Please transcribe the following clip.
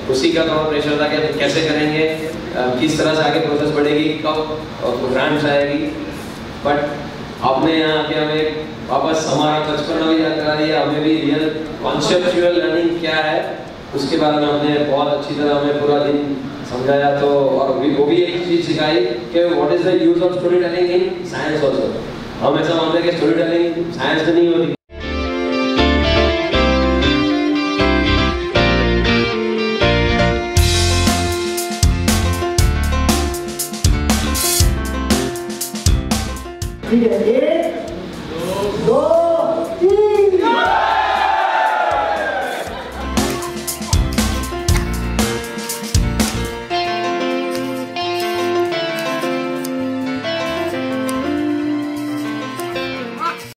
उसी का थोड़ा प्रेशर था कि कैसे करेंगे, किस तरह से आगे प्रोसेस बढ़ेगी, कब ग्रांट्स आएगी। बट आपने यहाँ आके हमें वापस हमारा बचपन भी याद करा दिया, हमें भी रियल कॉन्सेप्चुअल लर्निंग क्या है उसके बारे में हमने बहुत अच्छी तरह हमें पूरा दिन समझाया। तो और वो भी एक चीज़ सिखाई कि what is the use of story telling in science also. हम ऐसा मानते हैं कि स्टोरी टेलिंग साइंस में नहीं होती। ठीक है,